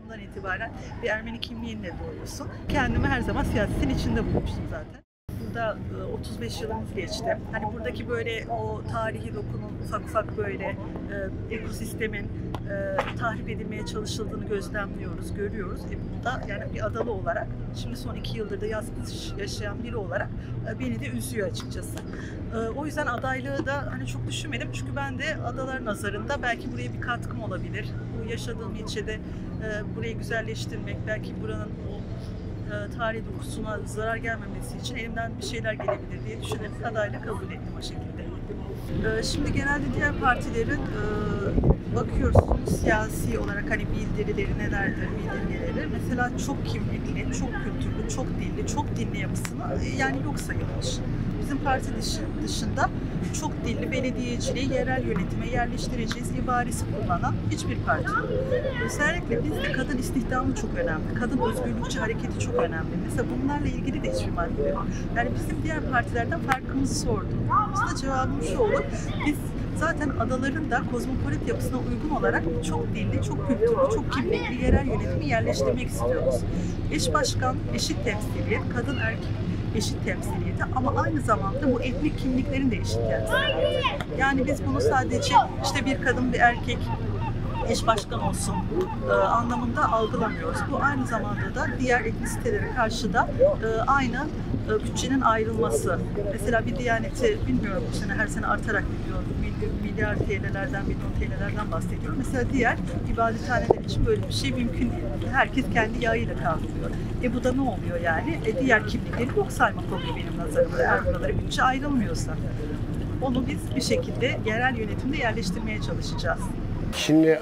doğduğundan itibaren bir Ermeni kimliğinle doğuyorsun. Kendimi her zaman siyasetin içinde bulmuştum zaten. Burada 35 yılımız geçti. Hani buradaki böyle o tarihi dokunun ufak ufak böyle ekosistemin tahrip edilmeye çalışıldığını gözlemliyoruz, görüyoruz. Bu da yani bir adalı olarak, şimdi son 2 yıldır da yaz kış yaşayan biri olarak beni de üzüyor açıkçası. O yüzden adaylığı da hani çok düşünmedim. Çünkü ben de adalar nazarında belki buraya bir katkım olabilir. Bu yaşadığım ilçede burayı güzelleştirmek, belki buranın o tarihi dokusuna zarar gelmemesi için elimden bir şeyler gelebilir diye düşünüp adayla kabul ettim o şekilde. Şimdi genelde diğer partilerin bakıyorsunuz siyasi olarak hani bildirileri nelerdir, bildirgeleri. Mesela çok kimlikli, çok kültürlü, çok dilli, çok dinli yapısını yani yok sayılmış. Bizim parti dışında çok dilli belediyeciliği, yerel yönetime yerleştireceğiz ibaresi kullanan hiçbir parti yok. Özellikle bizde kadın istihdamı çok önemli. Kadın özgürlükçü hareketi çok önemli. Mesela bunlarla ilgili de hiçbir madde yok. Yani bizim diğer partilerden farkımızı sorduğumuzda cevabım şu olur. Biz zaten adaların da kozmopolit yapısına uygun olarak çok dilli, çok kültürlü, çok kimlikli yerel yönetimi yerleştirmek istiyoruz. Eş başkan, eşit temsiliyet, kadın erkek eşit temsiliyeti ama aynı zamanda bu etnik kimliklerin de eşit temsiliyeti. Yani biz bunu sadece işte bir kadın bir erkek eş başkan olsun anlamında algılamıyoruz. Bu aynı zamanda da diğer etnisitelere karşı da aynı bütçenin ayrılması. Mesela bir Diyaneti bilmiyorum bu sene her sene artarak gidiyor. Milyar TL'lerden, milyon TL'lerden bahsediyorum. Mesela diğer ibadethaneler için böyle bir şey mümkün değil. Herkes kendi yağıyla kavruluyor. Bu da ne oluyor yani? Diğer kimlikleri yok saymak oluyor benim nazarımda. Eğer buralara bütçe ayrılmıyorsa. Onu biz bir şekilde yerel yönetimde yerleştirmeye çalışacağız. Şimdi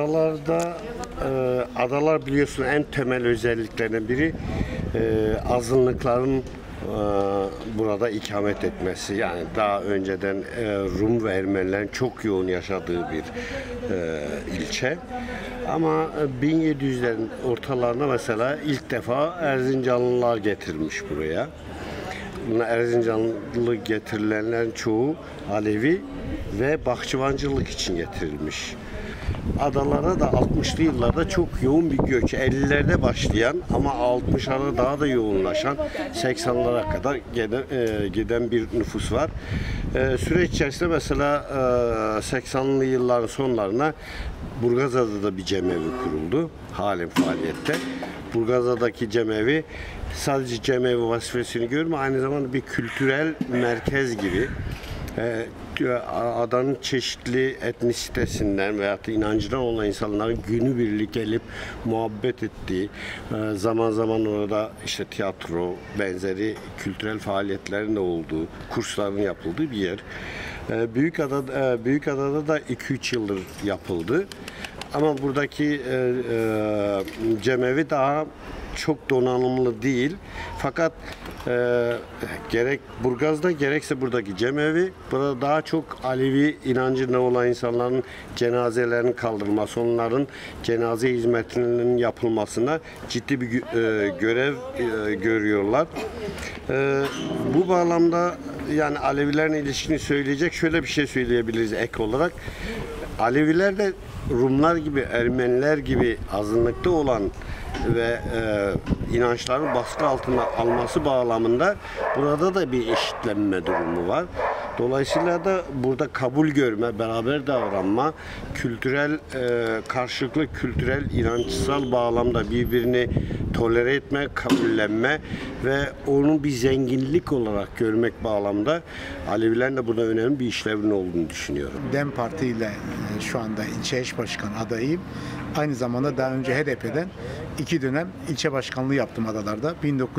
adalar biliyorsun en temel özelliklerinden biri azınlıkların burada ikamet etmesi. Yani daha önceden Rum ve Ermenilerin çok yoğun yaşadığı bir ilçe. Ama 1700'lerin ortalarında mesela ilk defa Erzincanlılar getirilmiş buraya. Erzincanlı getirilenlerin çoğu Alevi ve bahçıvancılık için getirilmiş. Adalara da 60'lı yıllarda çok yoğun bir göç, 50'lerde başlayan ama 60'larda daha da yoğunlaşan 80'lara kadar giden bir nüfus var. Süreç içerisinde mesela 80'li yılların sonlarına Burgazada'da bir cemevi kuruldu, halen faaliyette. Burgazada'daki cemevi sadece cemevi vazifesini görmüyor, aynı zamanda bir kültürel merkez gibi. Adanın çeşitli etnisitesinden veyahut da inancından olan insanların günübirlik gelip muhabbet ettiği, zaman zaman orada işte tiyatro benzeri kültürel faaliyetlerin de olduğu, kursların yapıldığı bir yer. Büyükada'da da 2-3 yıldır yapıldı. Ama buradaki cemevi daha çok donanımlı değil. Fakat gerek Burgaz'da gerekse buradaki cemevi, burada daha çok Alevi inancında olan insanların cenazelerinin kaldırılması, onların cenaze hizmetlerinin yapılmasına ciddi bir görev görüyorlar. Bu bağlamda yani Alevilerin ilişkini söyleyecek şöyle bir şey söyleyebiliriz ek olarak. Aleviler de Rumlar gibi, Ermeniler gibi azınlıkta olan ve inançların baskı altına alması bağlamında burada da bir eşitlenme durumu var. Dolayısıyla da burada kabul görme, beraber davranma, kültürel karşılıklı kültürel, inançsal bağlamda birbirini tolere etme, kabullenme ve onu bir zenginlik olarak görmek bağlamda Alevilerin de burada önemli bir işlevinin olduğunu düşünüyorum. DEM Parti ile şu anda ilçe eş başkan adayıyım. Aynı zamanda daha önce HDP'den 2 dönem ilçe başkanlığı yaptım adalarda.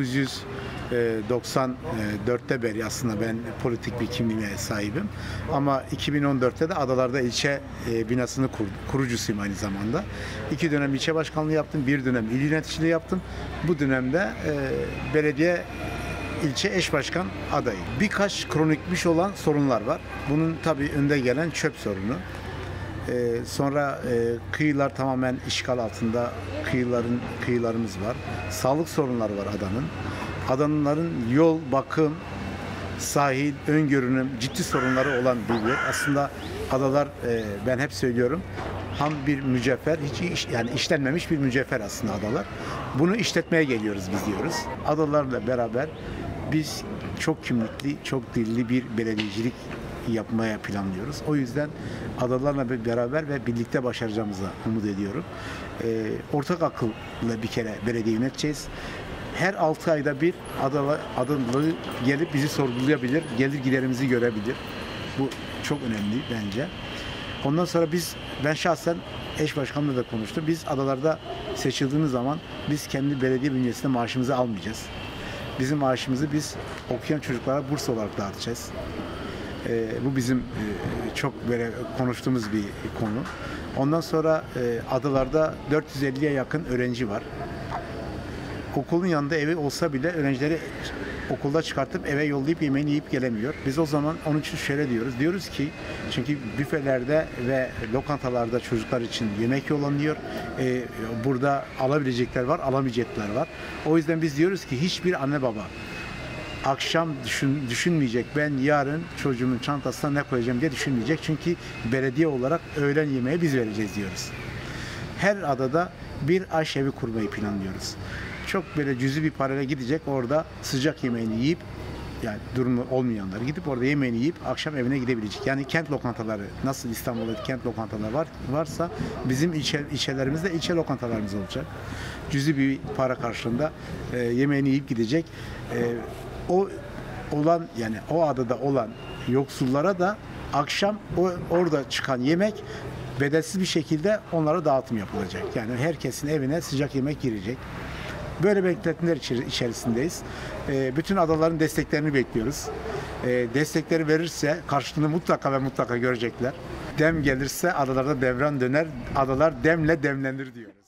1994'te beri aslında ben politik bir kimliğe sahibim. Ama 2014'te de adalarda ilçe binasını kurucusuyum aynı zamanda. 2 dönem ilçe başkanlığı yaptım, 1 dönem il yöneticiliği yaptım. Bu dönemde belediye ilçe eş başkan adayı. Birkaç kronikmiş olan sorunlar var. Bunun tabii önde gelen çöp sorunu. Sonra kıyılar tamamen işgal altında, kıyılarımız var. Sağlık sorunları var adanın. Adanların yol, bakım, sahil, ön görünüm ciddi sorunları olan bir yer. Aslında adalar ben hep söylüyorum ham bir mücevher, yani işlenmemiş bir mücevher aslında adalar. Bunu işletmeye geliyoruz biz diyoruz. Adalarla beraber biz çok kimlikli, çok dilli bir belediyecilik yapmaya planlıyoruz. O yüzden adalarla beraber ve birlikte başaracağımıza umut ediyorum. Ortak akılla bir kere belediye yöneteceğiz. Her 6 ayda bir adalı gelip bizi sorgulayabilir, gelir giderimizi görebilir. Bu çok önemli bence. Ondan sonra ben şahsen eş başkanımla da konuştum. Biz adalarda seçildiğimiz zaman biz kendi belediye bünyesinde maaşımızı almayacağız. Bizim maaşımızı biz okuyan çocuklara burs olarak dağıtacağız. Bu bizim çok böyle konuştuğumuz bir konu. Ondan sonra adalarda 450'ye yakın öğrenci var. Okulun yanında evi olsa bile öğrencileri okulda çıkartıp eve yollayıp yemeğini yiyip gelemiyor. Biz o zaman onun için şöyle diyoruz. Diyoruz ki çünkü büfelerde ve lokantalarda çocuklar için yemek yollanıyor. Burada alabilecekler var, alamayacaklar var. O yüzden biz diyoruz ki hiçbir anne baba akşam düşünmeyecek, ben yarın çocuğumun çantasına ne koyacağım diye düşünmeyecek. Çünkü belediye olarak öğlen yemeği biz vereceğiz diyoruz. Her adada bir aşevi kurmayı planlıyoruz. Çok böyle cüzi bir parayla gidecek, orada sıcak yemeğini yiyip, yani durumu olmayanlar gidip orada yemeğini yiyip akşam evine gidebilecek. Yani kent lokantaları, nasıl İstanbul'da kent lokantaları varsa bizim ilçelerimizde ilçe lokantalarımız olacak. Cüzi bir para karşılığında yemeğini yiyip gidecek. Yani o adada olan yoksullara da akşam orada çıkan yemek bedelsiz bir şekilde onlara dağıtım yapılacak. Yani herkesin evine sıcak yemek girecek. Böyle beklentiler içerisindeyiz. Bütün adaların desteklerini bekliyoruz. Destekleri verirse karşılığını mutlaka ve mutlaka görecekler. Dem gelirse adalarda devran döner, adalar demle demlenir diyoruz.